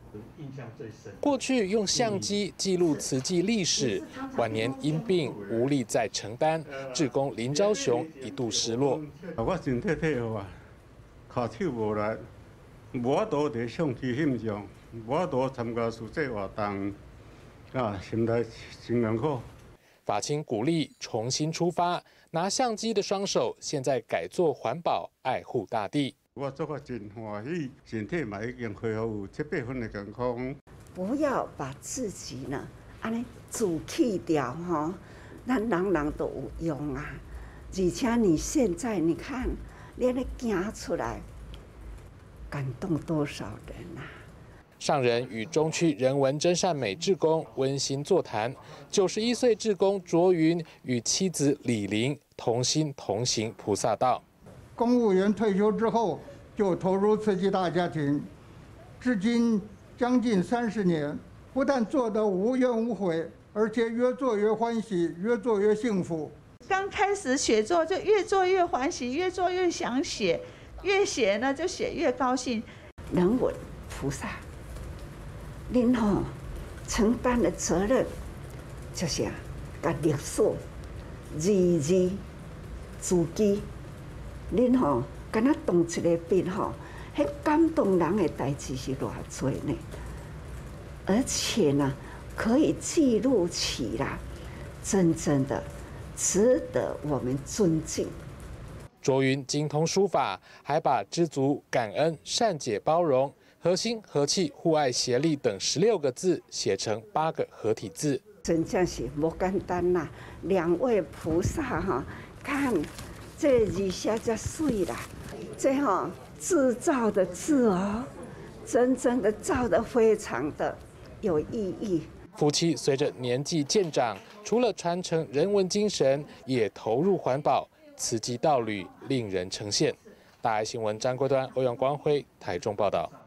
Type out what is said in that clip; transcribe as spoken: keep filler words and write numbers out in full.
印象最深。 过去用相机记录慈济历史，晚年因病无力再承担，志工林昭雄一度失落。 我身体体好啊，脚手无力，无法度伫相机翕相，无法度参加实际活动，啊，心内真难过。 法亲鼓励重新出发，拿相机的双手现在改做环保，爱护大地。 我做个真欢喜，身体嘛已经恢复有七八分的健康。 不要把自己呢，安尼自弃掉哈，咱人人都有用啊。而且你现在你看，你安尼行出来，感动多少人啊！ 上人与中区人文真善美志工温馨座谈，九十一岁志工卓云与妻子李玲同心同行菩萨道。 公务员退休之后，就投入慈济大家庭，至今将近三十年，不但做得无怨无悔，而且越做越欢喜，越做越幸福。 刚开始写作就越做越欢喜，越做越想写，越写呢就写越高兴。 人文菩萨，您吼承担的责任就是啊，把历史字字字记。 恁吼，敢若动一个笔吼，迄感动人的代志是偌多呢？而且呢，可以记录起来，真正的值得我们尊敬。 卓云精通书法，还把知足、感恩、善解、包容、和心、和气、互爱、协力等十六个字写成八个合体字。 真正是无简单啦！两位菩萨哈，看。 这字写才水啦，这哈制造的字哦，真正的造的非常的有意义。 夫妻随着年纪渐长，除了传承人文精神，也投入环保，慈济道侣令人称羡。大爱新闻张国端、欧阳光辉台中报道。